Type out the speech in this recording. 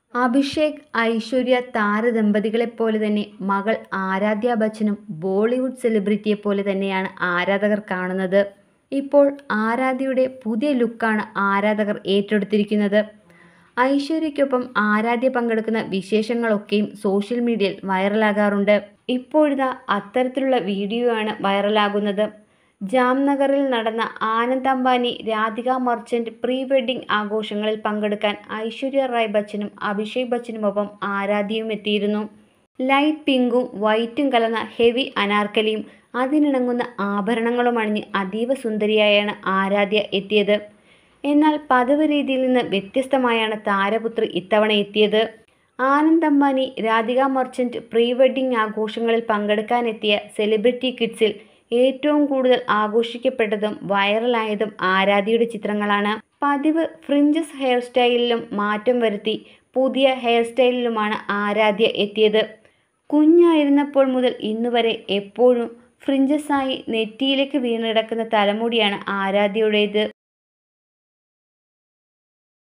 അഭിഷേക് ഐശ്വര്യ താരദമ്പതികളെപ്പോലെ തന്നെ മകൾ ആരാധ്യ ബച്ചനും ബോളിവുഡ് സെലിബ്രിറ്റിയെപ്പോലെ തന്നെയാണ് ആരാധകർ കാണുന്നത്. ഇപ്പോൾ ആരാധ്യയുടെ പുതിയ ലുക്കാണ് ആരാധകർ ഏറ്റെടുത്തിരിക്കുന്നത്. ഐശ്വര്യയ്ക്കൊപ്പം ആരാധ്യ പങ്കെടുക്കുന്ന വിശേഷങ്ങളൊക്കെയും സോഷ്യൽ മീഡിയയിൽ വൈറലാകാറുണ്ട്. ഇപ്പോഴിതാ അത്തരത്തിലുള്ള വീഡിയോ ആണ് വൈറലാകുന്നത്. ജാംനഗറിൽ നടന്ന ആനന്ദ് അംബാനി രാധിക മർച്ചന്റ് പ്രീ വെഡ്ഡിംഗ് ആഘോഷങ്ങളിൽ പങ്കെടുക്കാൻ ഐശ്വര്യ റായ് ബച്ചനും അഭിഷേക് ബച്ചനുമൊപ്പം ആരാധ്യയും എത്തിയിരുന്നു. ലൈറ്റ് പിങ്കും വൈറ്റും കലർന്ന ഹെവി അനാർക്കലിയും അതിനിണങ്ങുന്ന ആഭരണങ്ങളും അണിഞ്ഞ് അതീവ സുന്ദരിയായാണ് ആരാധ്യ എത്തിയത്. എന്നാൽ പതിവ് രീതിയിൽ നിന്ന് വ്യത്യസ്തമായാണ് താരപുത്രി ഇത്തവണ എത്തിയത്. ആനന്ദ് അംബാനി രാധിക മർച്ചന്റ് പ്രീ വെഡ്ഡിംഗ് ആഘോഷങ്ങളിൽ പങ്കെടുക്കാനെത്തിയ സെലിബ്രിറ്റി കിഡ്സിൽ ഏറ്റവും കൂടുതൽ ആഘോഷിക്കപ്പെട്ടതും വൈറലായതും ആരാധ്യയുടെ ചിത്രങ്ങളാണ്. പതിവ് ഫ്രിഞ്ചസ് ഹെയർ സ്റ്റൈലിലും മാറ്റം വരുത്തി പുതിയ ഹെയർ സ്റ്റൈലിലുമാണ് ആരാധ്യ എത്തിയത്. കുഞ്ഞായിരുന്നപ്പോൾ മുതൽ ഇന്നുവരെ എപ്പോഴും ഫ്രിഞ്ചസായി നെറ്റിയിലേക്ക് വീണ് കിടക്കുന്ന തലമുടിയാണ് ആരാധ്യയുടേത്.